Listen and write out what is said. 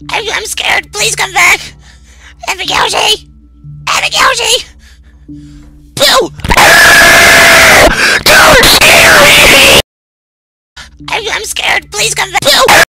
I'm scared. Please come back. Epic Yoshi! Epic Yoshi! Boo! Don't scare me! I'm scared. Please come back. Boo!